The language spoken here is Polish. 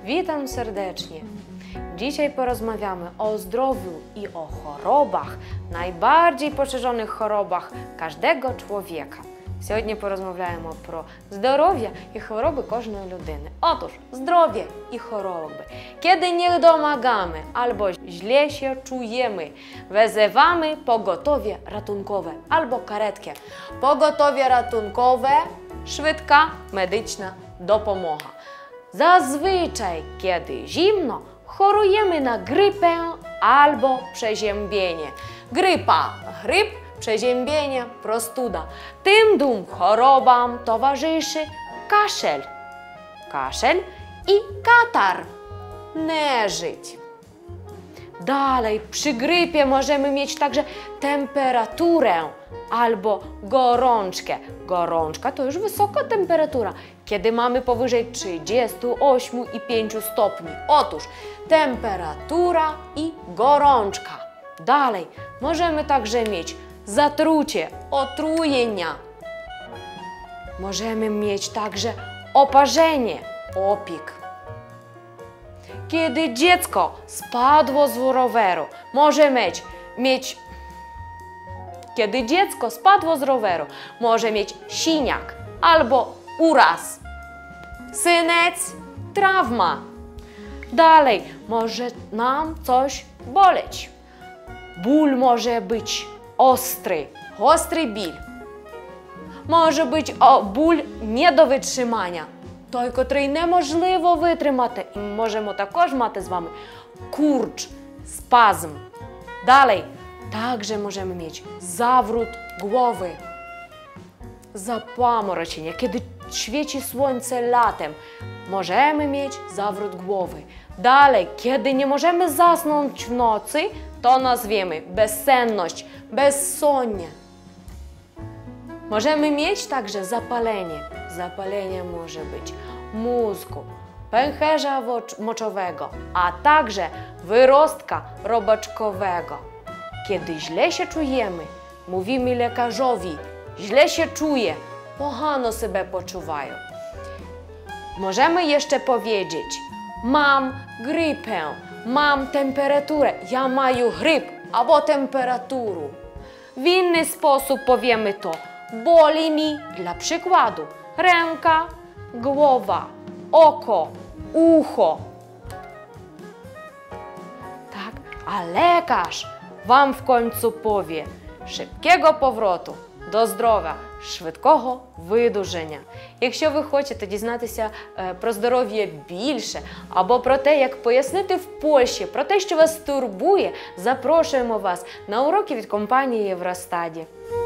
Witam serdecznie. Dzisiaj porozmawiamy o zdrowiu i o chorobach, najbardziej poszerzonych chorobach każdego człowieka. Сьогодні порозмовляємо про здоров'я і хвороби кожної людини. Otóż zdrowie i choroby. Kiedy nie domagamy albo źle się czujemy, wezywamy pogotowie ratunkowe albo karetkę. Pogotowie ratunkowe, szybka medyczna допомога. Zazwyczaj, kiedy zimno, chorujemy na grypę albo przeziębienie. Grypa, gryp, przeziębienie, prostuda. Tym dwóm chorobom towarzyszy kaszel. Kaszel i katar. Neżyć. Dalej, przy grypie możemy mieć także temperaturę albo gorączkę. Gorączka to już wysoka temperatura, kiedy mamy powyżej 38,5 stopni. Otóż temperatura i gorączka. Dalej, możemy także mieć zatrucie, otrujenia. Możemy mieć także oparzenie, opik. Kiedy dziecko spadło z roweru, może Kiedy dziecko spadło z roweru, może mieć siniak albo uraz. Synec, trauma. Dalej, może nam coś boleć. Ból może być ostry, ostry bil. Може бути біль не до витримання, той, котрий неможливо витримати. І можемо також мати з вами kurcz, spazm. Dalej, także możemy mieć zawrót głowy, zapamoroczenie. Kiedy świeci słońce latem, możemy mieć zawrót głowy. Dalej, kiedy nie możemy zasnąć w nocy, to nazwiemy bezsenność, bezsonnie. Możemy mieć także zapalenie. Zapalenie może być mózgu, pęcherza moczowego, a także wyrostka robaczkowego. Kiedy źle się czujemy, mówimy lekarzowi, źle się czuję, pogano себе почуваю. Możemy jeszcze powiedzieć, mam grypę, mam temperaturę, ja mаю gryp albo temperaturę. W inny sposób powiemy to, boli mi, dla przykładu, ręka, głowa, oko, ucho. Tak, a lekarz wam w końcu powie szybkiego powrotu до здоров'я, швидкого видужання. Якщо ви хочете дізнатися про здоров'я більше, або про те, як пояснити в Польщі, про те, що вас турбує, запрошуємо вас на уроки від компанії Євростаді.